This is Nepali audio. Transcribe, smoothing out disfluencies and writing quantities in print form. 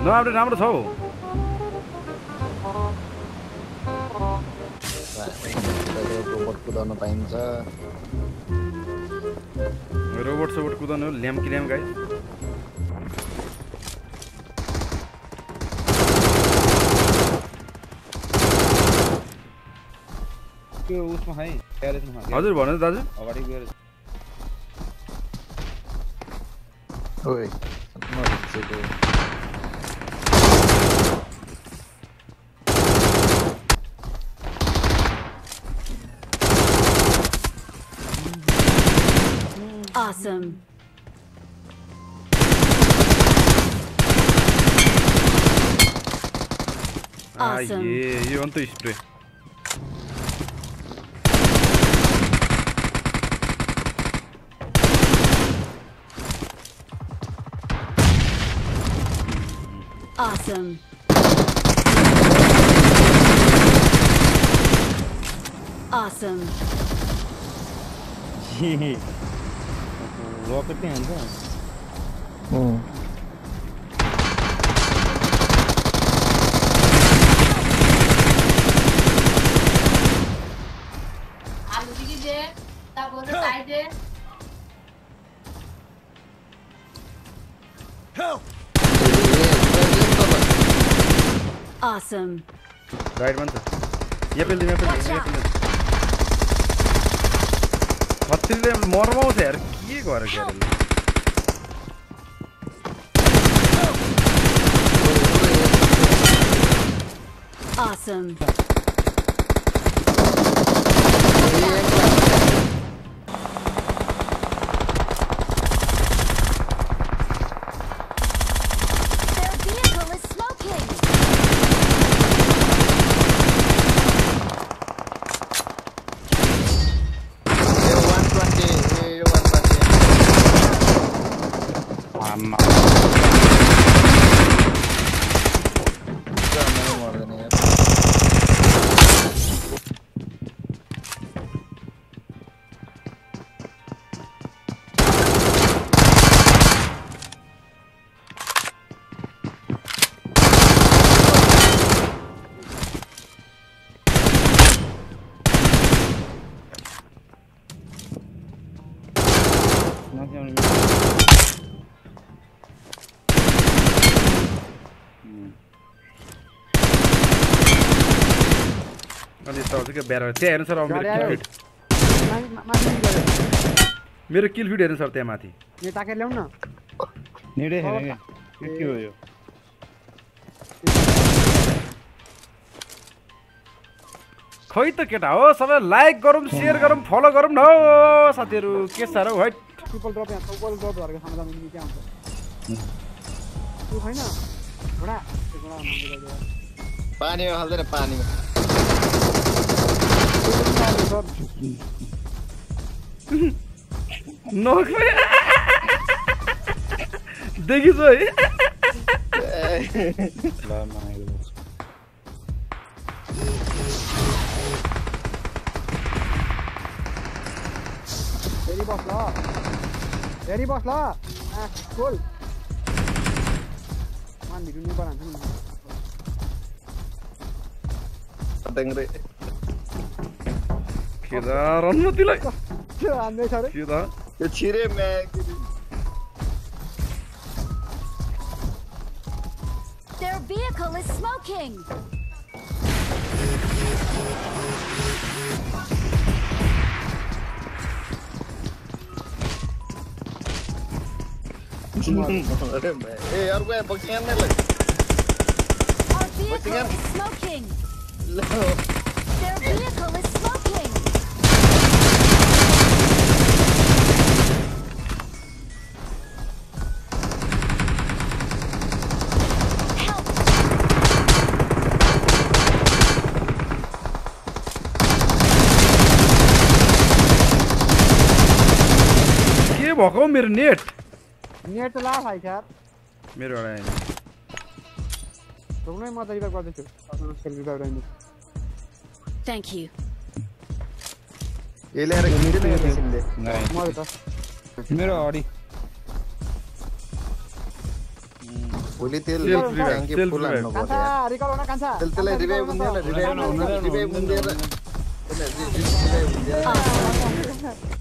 नआउट राम्रो छ हौ रोबोट कुदाउन पाइन्छ रोबोट कुदाउन ल्याम कि ल्याम गाइस त्यो उसमा है ग्यारेजमा हजुर भन्नु दाजु अगाडि ग्यारेज ओइ Awesome. Awesome. यो अन्त स्प्रे Awesome. Awesome. रॉकेट नहीं आंदा आलू की दे तब बोल साइड दे Awesome. राइट बन्छ यहाँ पेल्दै छत्तीले मर्माउँछ यार के गरेर ग्यारेजले Awesome. Their vehicle is smoking. त्यहाँ हेर्नु सर मेरो किल फिड हेर्नु सर त्यहाँ माथि नेडे हेरेंगे के हो यो खै त केटा हो सबै लाइक गरौँ शेयर गरौँ फलो गरौँ न हो साथीहरु के साह्रो है ट्रिपल ड्रप यहाँ ट्रिपल ड्रप गरेको समाधान मिल्ने के हुन्छ त्यो छैन घोडा त्यो घोडा मान्छेले पानीमा हाल्दैन पानीमा नोक देखिस् है ल मानेको Very boss la. Cool. Man video ni बनाना है. Tengre. Kira अनुमतिलाई. के आन्दै छ रे? Kira. यो छिरे मैं. Their vehicle is smoking. Hey, यार वो बक्सियां नहीं लग. Our vehicle is smoking. Their vehicle is smoking. Help! के भएको मेरो नेट? नेट ला भाइ यार मेरो एउटा हैन रोक्नै म त रिभाइभ गर्दैछु आफ्नो सेल्फ रिभाइभ राइनु Thank you. ये ले रहा है सिंदे नहीं मरे त मेरो अडी भोलि तेल Self revive, ट्याङ्की self फुल हान्नु revive. कान्छा पर्यो रिकल हुन कान्छा त्यसलाई रिभाइभ हुँदैन रिभाइभ हुँदैन हुँदैन, रिभाइभ हुँदैन, हुँदैन हुँदैन। रिभाइभ हुँदैन